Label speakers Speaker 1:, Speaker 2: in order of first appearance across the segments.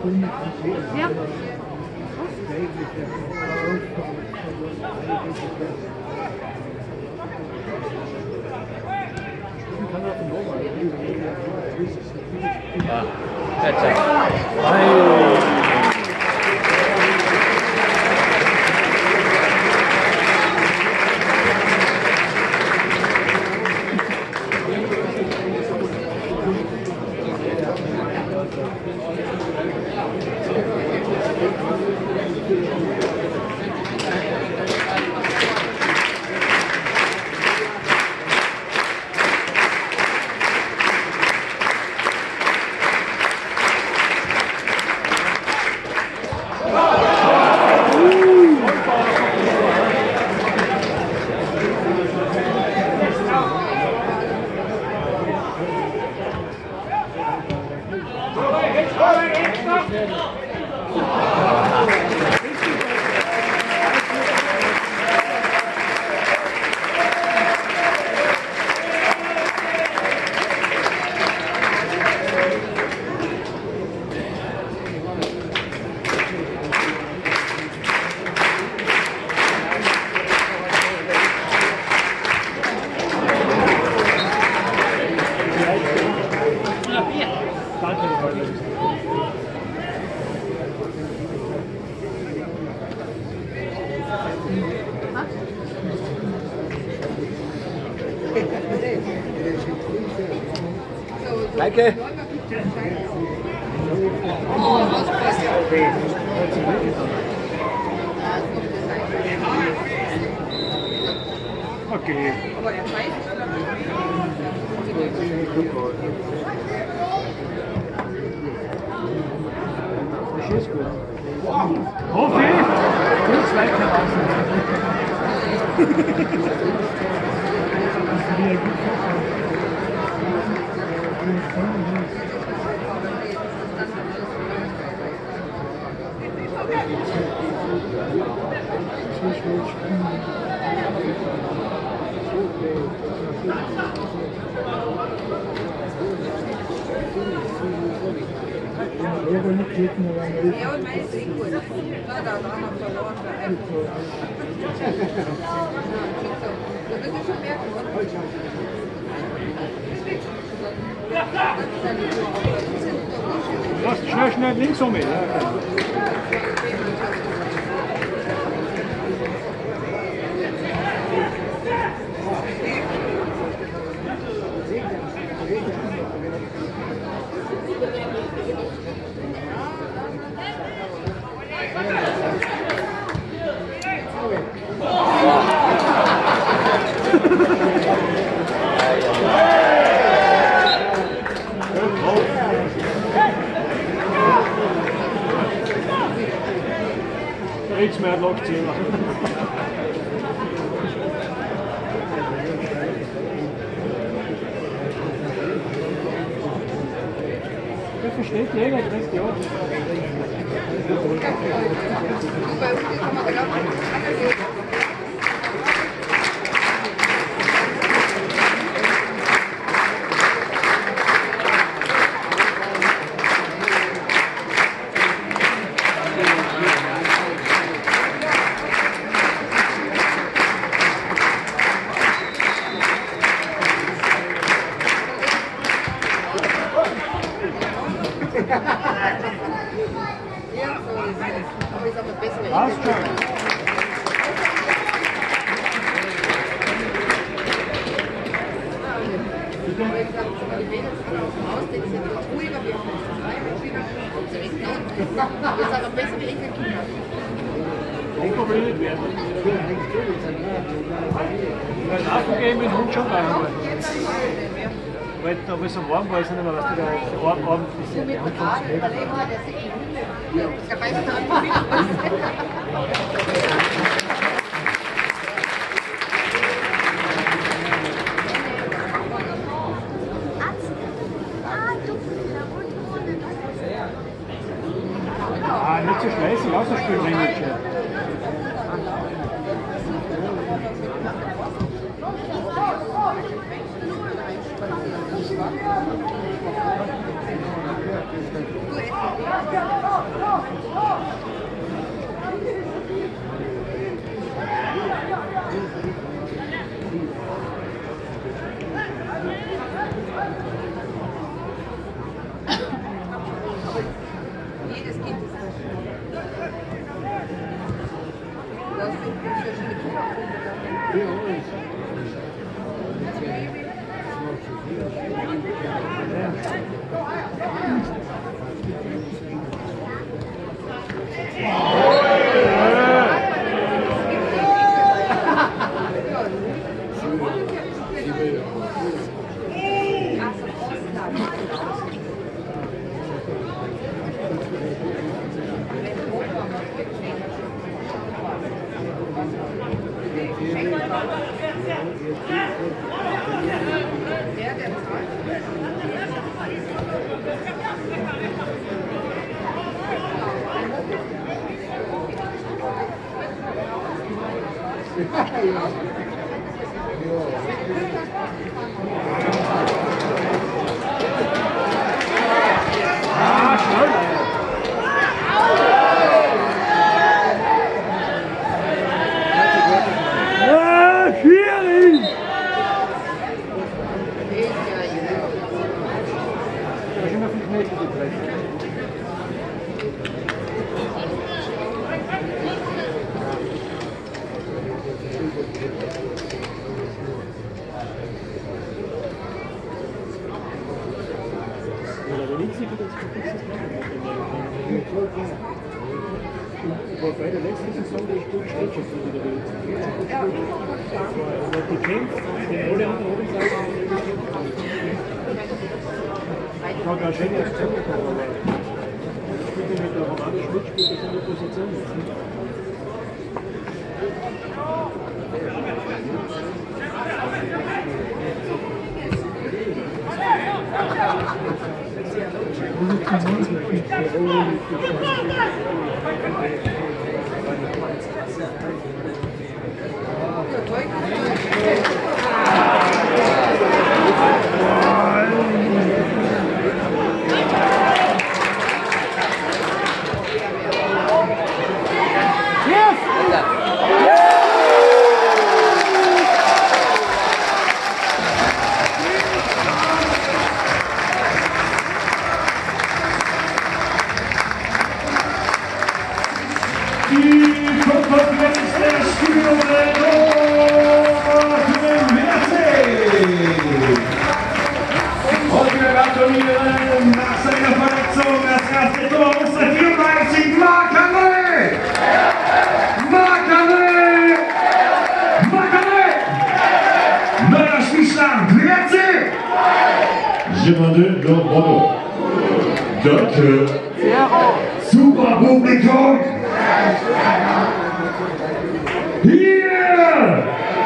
Speaker 1: Ja.
Speaker 2: That's it. Danke.
Speaker 3: Okay. Das ist gut. Hoffe ich. Und zweiter
Speaker 1: Ja, und meine ist gut. Da haben wir verloren. Da wird es schon merken, oder?
Speaker 3: Lass schnell links um mich. Nichts mehr Lokzimmer. Das versteht jeder, Christian.
Speaker 1: Bei uns kann man da
Speaker 3: Passt schon. Unproblemiert werden. Beim Laufen gehen mit dem Hund schon rein. Weil da wo es so warm war, ist nicht mehr, was du da Abend ist. Der Hund funktioniert. Ah, nicht so schleißig ausspielen, wenn nicht schon.
Speaker 1: Du
Speaker 3: Bei der letzten Saison der Stück steht schon so wieder die kämpft, den Rolle an der oben Seite. Ich habe ja schön erst zugekommen, aber ich spiele mit der Romane Schmidt, spielt das in der Position jetzt.
Speaker 4: Nach seiner Verletzung das erste Tor ist der 34, Marc-André! Marc-André! Marc-André! Neuer Spielstand, Grüezi!
Speaker 5: Je m'en donne Bono. Danke.
Speaker 4: Super Publikum! Hier!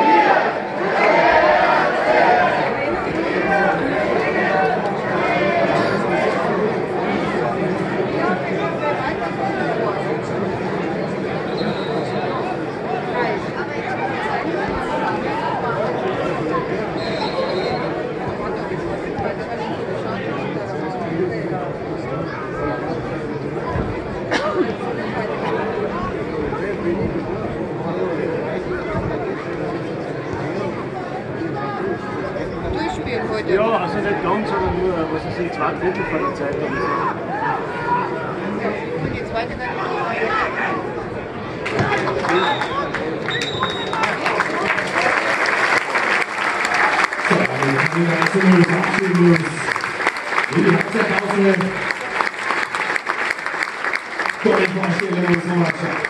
Speaker 3: Ja, also nicht ganz, aber nur, was ist die 2 Drittel von der Zeit.
Speaker 1: Und die zweite dann
Speaker 4: Die Halbzeitpause vor den Vorstellungen unserer Mannschaft.